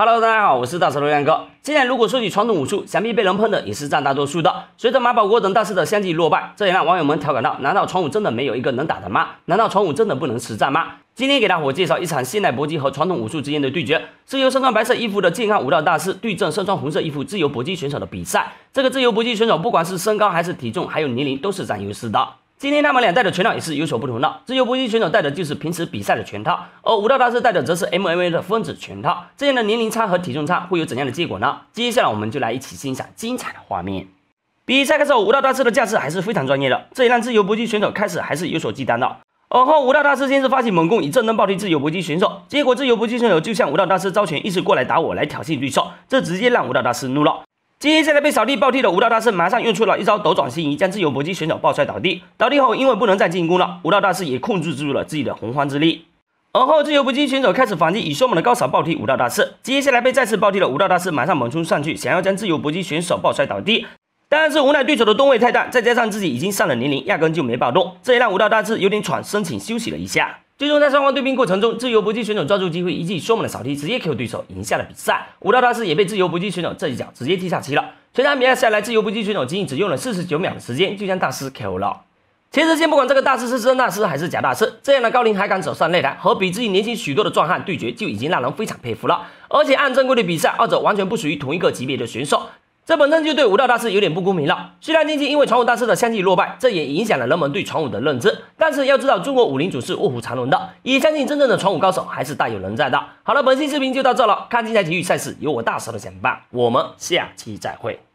Hello， 大家好，我是大舌头亮哥。现在如果说起传统武术，想必被人喷的也是占大多数的。随着马保国等大师的相继落败，这也让网友们调侃道：难道传武真的没有一个能打的吗？难道传武真的不能实战吗？今天给大伙介绍一场现代搏击和传统武术之间的对决，是由身穿白色衣服的健康武道大师对阵身穿红色衣服自由搏击选手的比赛。这个自由搏击选手不管是身高还是体重，还有年龄都是占优势的。今天他们俩戴的拳套也是有所不同的，自由搏击选手戴的就是平时比赛的拳套，而武道大师戴的则是 MMA 的分子拳套。这样的年龄差和体重差会有怎样的结果呢？接下来我们就来一起欣赏精彩的画面。比赛开始后，武道大师的架势还是非常专业的，这也让自由搏击选手开始还是有所忌惮的。而后武道大师先是发起猛攻，以正蹬暴踢自由搏击选手，结果自由搏击选手就向武道大师招拳，一直过来打我，来挑衅对手，这直接让武道大师怒了。接下来被扫地暴踢的武道大师马上用出了一招斗转星移，将自由搏击选手抱摔倒地。倒地后，因为不能再进攻了，武道大师也控制住了自己的洪荒之力。而后自由搏击选手开始反击，以凶猛的高扫暴踢武道大师。接下来被再次暴踢的武道大师马上猛冲上去，想要将自由搏击选手抱摔倒地。但是无奈对手的吨位太大，再加上自己已经上了年龄，压根就没抱动，这也让武道大师有点喘，申请休息了一下。最终在双方对兵过程中，自由搏击选手抓住机会，一记凶猛的扫踢直接 KO 对手，赢下了比赛。武道大师也被自由搏击选手这一脚直接踢下棋了。全场比赛下来，自由搏击选手仅仅只用了49秒的时间，就将大师 KO 了。其实先不管这个大师是真大师还是假大师，这样的高龄还敢走上擂台，和比自己年轻许多的壮汉对决，就已经让人非常佩服了。而且按正规的比赛，二者完全不属于同一个级别的选手。这本身就对武道大师有点不公平了。虽然近期因为传武大师的相继落败，这也影响了人们对传武的认知，但是要知道中国武林组是卧虎藏龙的，也相信真正的传武高手还是大有人在的。好了，本期视频就到这了，看精彩体育赛事由我大舌头讲办，我们下期再会。